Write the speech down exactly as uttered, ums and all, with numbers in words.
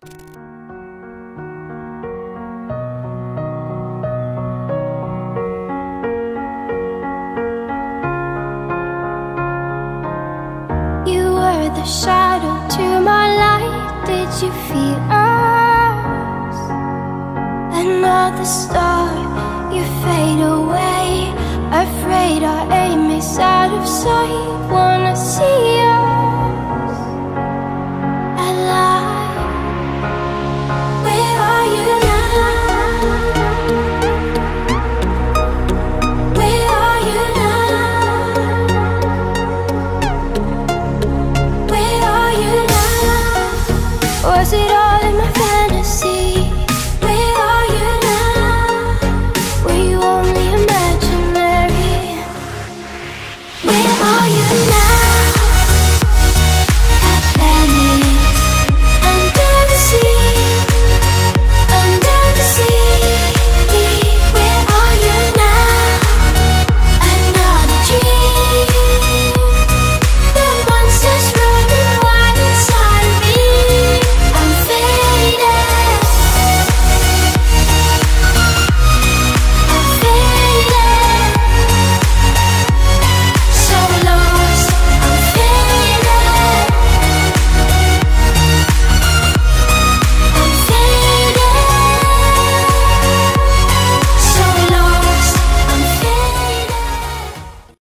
The shadow to my light, did you feel us? Another star, you fade away. Afraid our aim is out of sight. Wanna see us alive. Where are you now? Where are you now? Was it all in my fantasy?